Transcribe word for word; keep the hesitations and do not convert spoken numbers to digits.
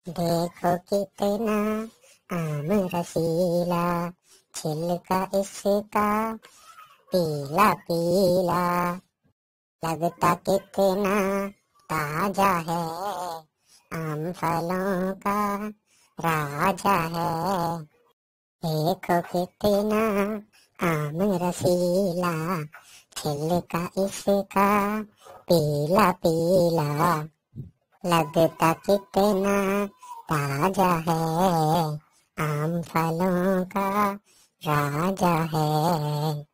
देखो कितना आम रसीला, छिलका इसका पीला पीला। लगता कितना ताजा है, आम फलों का राजा है। देखो कितना आम रसीला, छिलका इसका पीला पीला। लगता कितना ताजा है, आम फलों का राजा है।